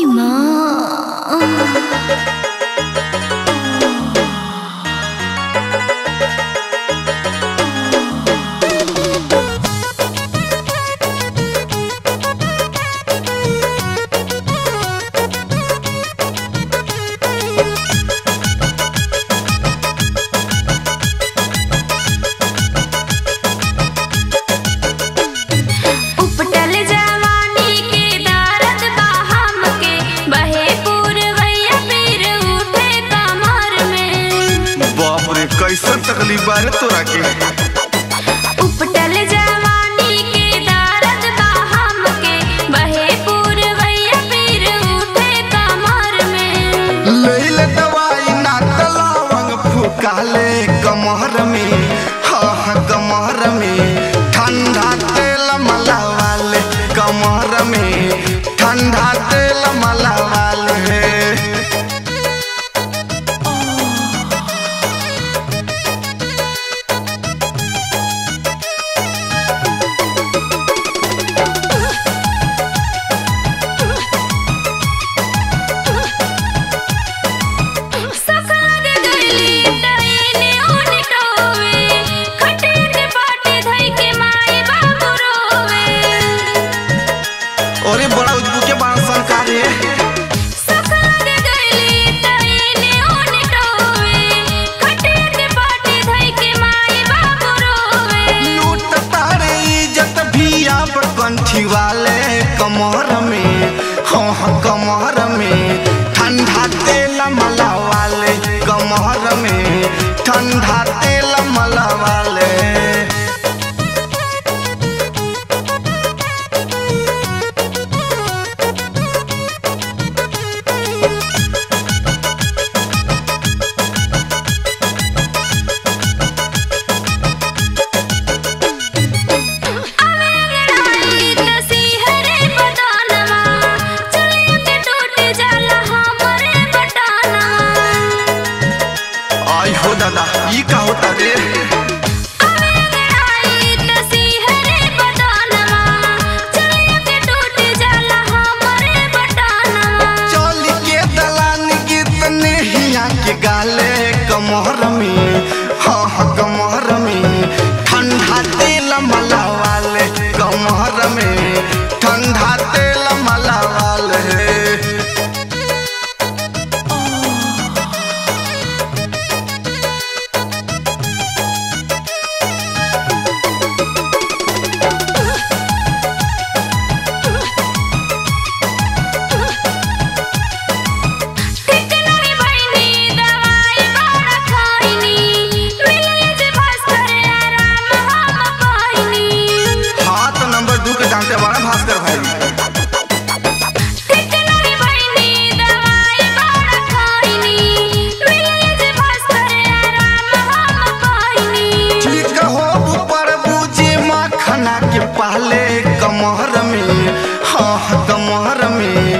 माँ कैसन तकलीफ बारे तोरा के उपटल जवानी के दर्द बा हमके बहे पुरवैया पीर उठे कमर में ले दवाई ना तलावंग फुकाले कमर में हाँ कमर में ठंडा तेल मला वाले कमर में ठंडा तेल मला वाले अरे बड़ा उजबू के बाण सरकार है लूट तारे इज्जत भी आप कंठी वाले कमर में हाँ कमर में ठंडा तेल मला वाले कमर में ठंडा तेल मला वाले हो दादा ये का होता रे चल के दलान कितने हिया के गाले कमर में हाँ कमर में ठंडा तेल मला वाले कमर में ठंडा तेल मला वाले जानते बड़ा भास्कर भाई ठीक हो ऊपर बूझे मखना के पहले कमर में हाँ कमर में